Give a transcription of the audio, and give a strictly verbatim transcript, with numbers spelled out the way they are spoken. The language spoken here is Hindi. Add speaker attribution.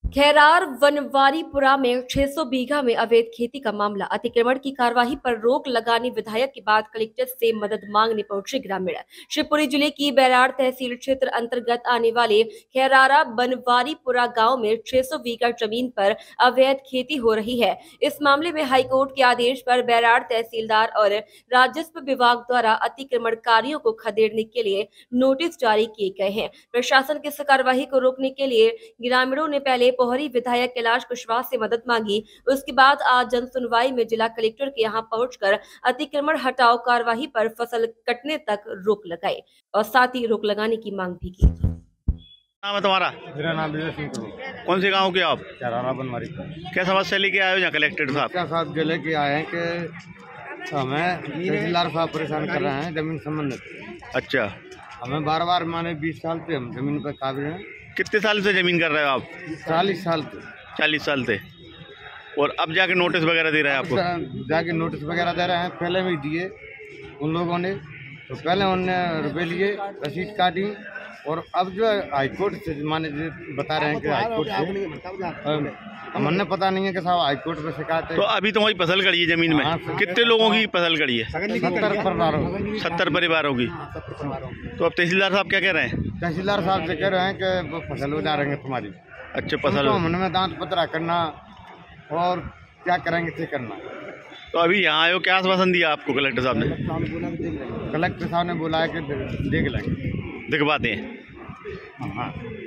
Speaker 1: खैरार वनवारीपुरा में छह सौ बीघा में अवैध खेती का मामला। अतिक्रमण की कार्यवाही पर रोक लगाने विधायक के बाद कलेक्टर से मदद मांगने पहुंचे ग्रामीण। शिवपुरी जिले की बैराड़ तहसील क्षेत्र अंतर्गत आने वाले खैरारा वनवारीपुरा गांव में छह सौ बीघा जमीन पर अवैध खेती हो रही है। इस मामले में हाईकोर्ट के आदेश पर बैराड़ तहसीलदार और राजस्व विभाग द्वारा अतिक्रमणकारियों को खदेड़ने के लिए नोटिस जारी किए गए हैं। प्रशासन की इस कार्यवाही को रोकने के लिए ग्रामीणों ने पहले पोहरी विधायक कैलाश कुशवाहा से मदद मांगी। उसके बाद आज जन सुनवाई में जिला कलेक्टर के यहां पहुंचकर अतिक्रमण हटाओ कार्यवाही पर फसल कटने तक रोक लगाई और साथ ही रोक लगाने की मांग भी की।
Speaker 2: नाम है तुम्हारा?
Speaker 3: मेरा नाम विजय सिंह।
Speaker 2: कौन से गांव के आप?
Speaker 3: खैरारा बनवारी।
Speaker 2: क्या समस्या लेके आए हो यहाँ कलेक्टर साहब?
Speaker 3: क्या साहब जो लेके आए हैं कि हमें तहसीलदार साहब परेशान कर रहे हैं जमीन संबंधित।
Speaker 2: अच्छा,
Speaker 3: हमें बार बार माने बीस साल से हम जमीन पर काबिज हैं।
Speaker 2: कितने साल से जमीन कर रहे हो आप?
Speaker 3: चालीस साल से।
Speaker 2: चालीस साल से। और अब जाके नोटिस वगैरह दे रहे हैं आपको?
Speaker 3: जाके नोटिस वगैरह दे रहे हैं। पहले भी दिए उन लोगों ने, तो पहले उनने रुपये लिए, रसीद काटी, और अब जो हाईकोर्ट से माने बता रहे हैं कि हाईकोर्ट से हमने पता नहीं है कि साहब हाईकोर्ट में शिकायत है।
Speaker 2: तो अभी तुम्हारी फसल खड़ी है जमीन में? कितने लोगों की फसल खड़ी है?
Speaker 3: सत्तर परिवारों
Speaker 2: सत्तर परिवारों की। तो अब तहसीलदार साहब क्या कह रहे हैं?
Speaker 3: तहसीलदार साहब से कह रहे हैं कि वो फसल हो जा रही है तुम्हारी।
Speaker 2: अच्छा, फसल
Speaker 3: हमने दांत पतरा करना और क्या करेंगे ठीक करना।
Speaker 2: तो अभी यहाँ आयो, क्या आश्वासन दिया आपको कलेक्टर साहब ने?
Speaker 3: कलेक्टर साहब ने बोला है कि देख लेंगे,
Speaker 2: दिखवाते हैं।
Speaker 3: हाँ।